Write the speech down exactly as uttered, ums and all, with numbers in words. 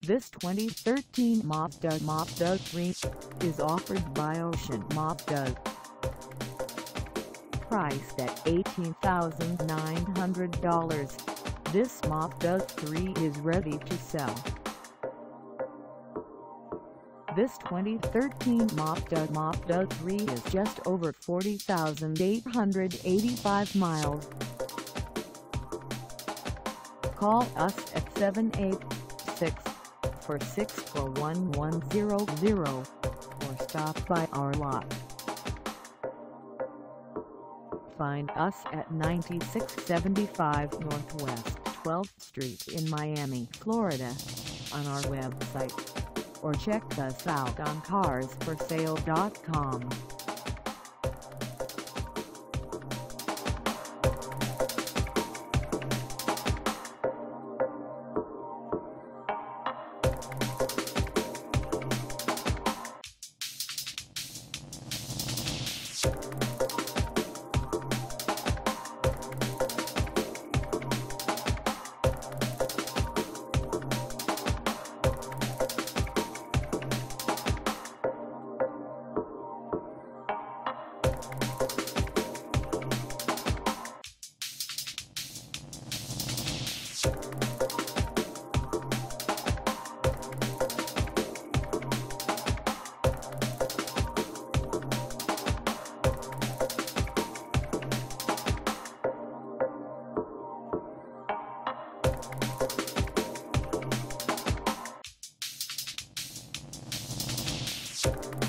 This twenty thirteen Mazda Mazda three is offered by OCEAN Mazda. Priced at eighteen thousand nine hundred dollars, this Mazda three is ready to sell. This twenty thirteen Mazda Mazda three is just over forty thousand eight hundred eighty-five miles. Call us at seven eight six, four six four, one one zero zero or stop by our lot. Find us at ninety-six seventy-five Northwest twelfth Street in Miami, Florida, on our website, or check us out on cars for sale dot com. You